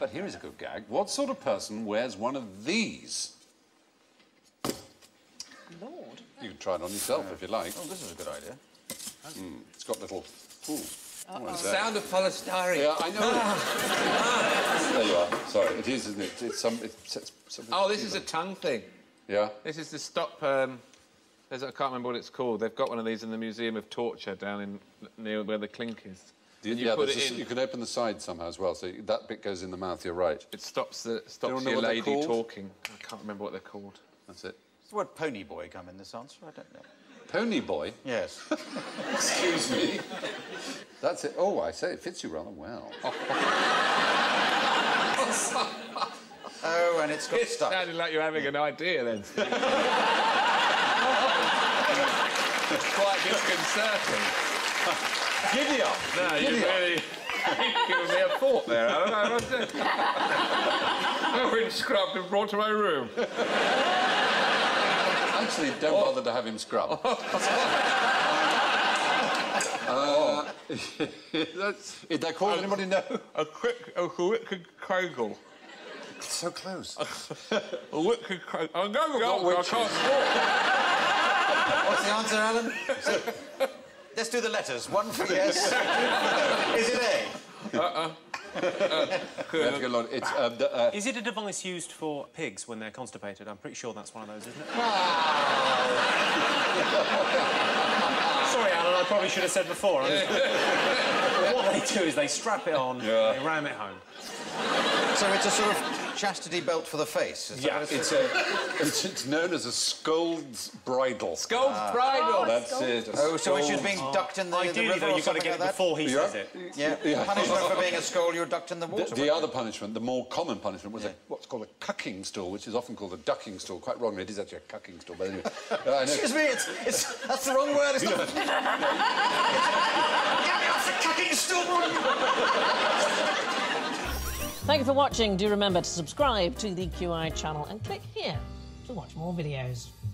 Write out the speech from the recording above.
But here is a good gag. What sort of person wears one of these? Lord. You can try it on yourself if you like. Oh, this is a good idea. It's got little... Ooh. The sound of polystyrene. Yeah, I know. There you are. Sorry, it is, isn't it? It's something... Oh, this is a tongue thing. Yeah? This is to stop... I can't remember what it's called. They've got one of these in the Museum of Torture down near where the clink is. You put it in. You can open the side somehow as well, so that bit goes in the mouth, you're right. It stops your lady talking. I can't remember what they're called. That's it. Does the word pony boy come in this answer? I don't know. Pony boy? Yes. Excuse me. That's it. Oh, I say, it fits you rather well. Oh, and it's got stuck. It sounded like you're having an idea, then. Quite disconcerting. Giddy up. No, you're really giving me a thought there. I don't know. I've been scrubbed and brought to my room. Actually, don't bother to have him scrub. Is that called? Anybody know? A wicked cradle. It's so close. A wicked cradle. I'm going to go. I can't What's the answer, Alan? Let's do the letters. One for yes. Is it A? Is it a device used for pigs when they're constipated? I'm pretty sure that's one of those, isn't it? Sorry, Alan, I probably should have said before. What they do is they strap it on, they ram it home. So it's a sort of chastity belt for the face, is that what it's known as a scold's bridle. Scold's bridle! That's it. Oh, so when she's being ducked in the river or you've got to get it before he says it. Yeah. Punishment for being a scold, you're ducked in the water. The other punishment, the more common punishment, was what's called a cucking stool, which is often called a ducking stool. Quite wrongly, it is actually a cucking stool, but anyway. Excuse me, that's the wrong word. It's not... Get me off the cucking stool! Thank you for watching. Do remember to subscribe to the QI channel and click here to watch more videos.